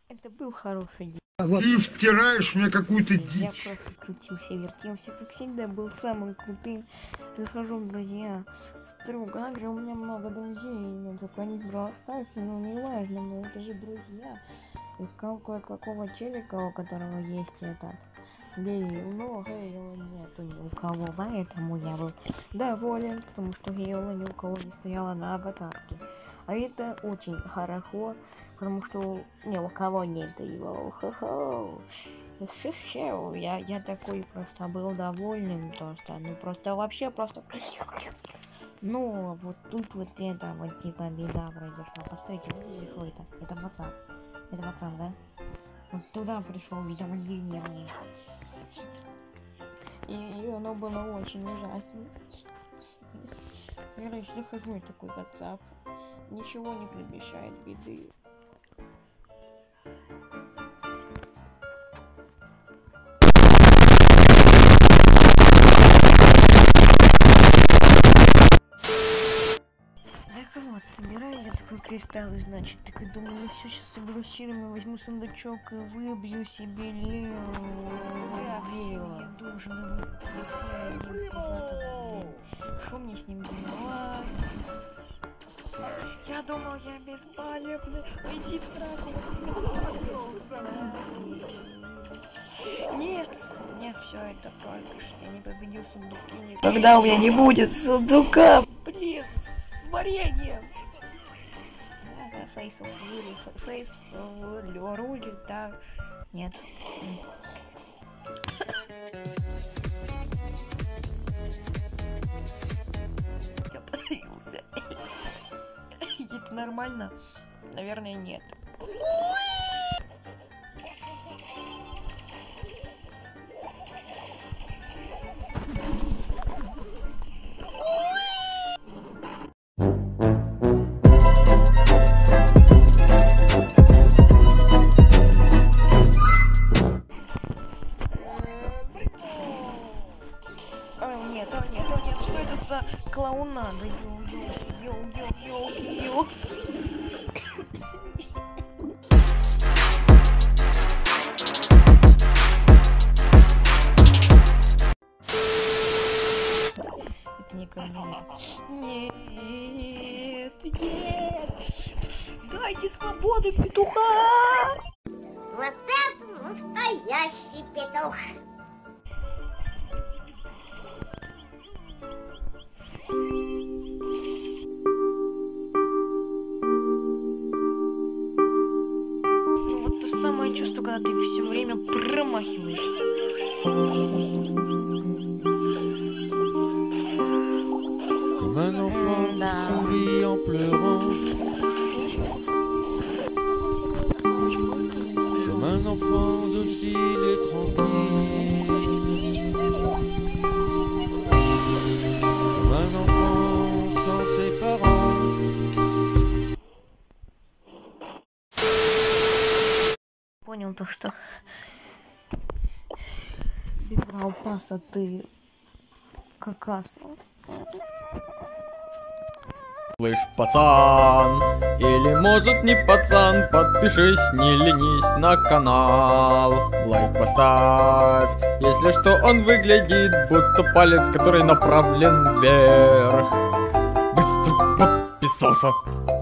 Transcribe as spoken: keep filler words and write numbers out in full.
Это был хороший день. Ты втираешь мне какую-то дичь. Я просто крутился, вертелся, как всегда, был самым крутым. Захожу в друзья, стру, как же у меня много друзей, ну только они Brawl Stars, ну не важно, но это же друзья. И кое-какого челика, у которого есть этот Гейл, но Гейла нету ни у кого, поэтому я был доволен, потому что Гейла ни у кого не стояла на аватарке. А это очень хорошо, потому что ни у кого нет его. Хо-хо. Я, я такой просто был доволен, просто, ну просто вообще просто... Ну, вот тут вот это вот типа беда произошла. Посмотрите, видите, что это? Это WhatsApp. Это WhatsApp, да? Вот туда пришел уведомление мне. И, и оно было очень ужасно. Короче, захожу и такой WhatsApp. Ничего не предвещает беды. Так вот, собираю я такой кристалл, значит, такой думаю, ну все, сейчас соберу силами, возьму сундучок и выбью себе левую. Я должен его. Что мне с ним делать? Я думал, я бесполезный. Уйти в сраку. Нет, нет, все это проигрыш. Я не победил сундуки. Когда у меня не будет сундука, блин, с вареньем. Face of Fury, Face of Рули, да. Нет. Я подавился. Это нормально? Наверное, нет. Нет, о нет, о нет, что это за клоунада? Йоу-йоу-йоу-йоу-йоу-йоу. Это не ко мне. Нет, нет. Дайте свободу петуха. Вот это настоящий петух. Самое чувство, когда ты все время промахиваешься. Comme un enfant qui sourit en pleurant. Comme un enfant docile et tranquille. Comme un enfant sans ses parents. Понял то, что без Brawl Pass'а ты какас. Слышь, пацан, или может не пацан, подпишись, не ленись на канал. Лайк поставь, если что, он выглядит будто палец, который направлен вверх. Быстро подписался.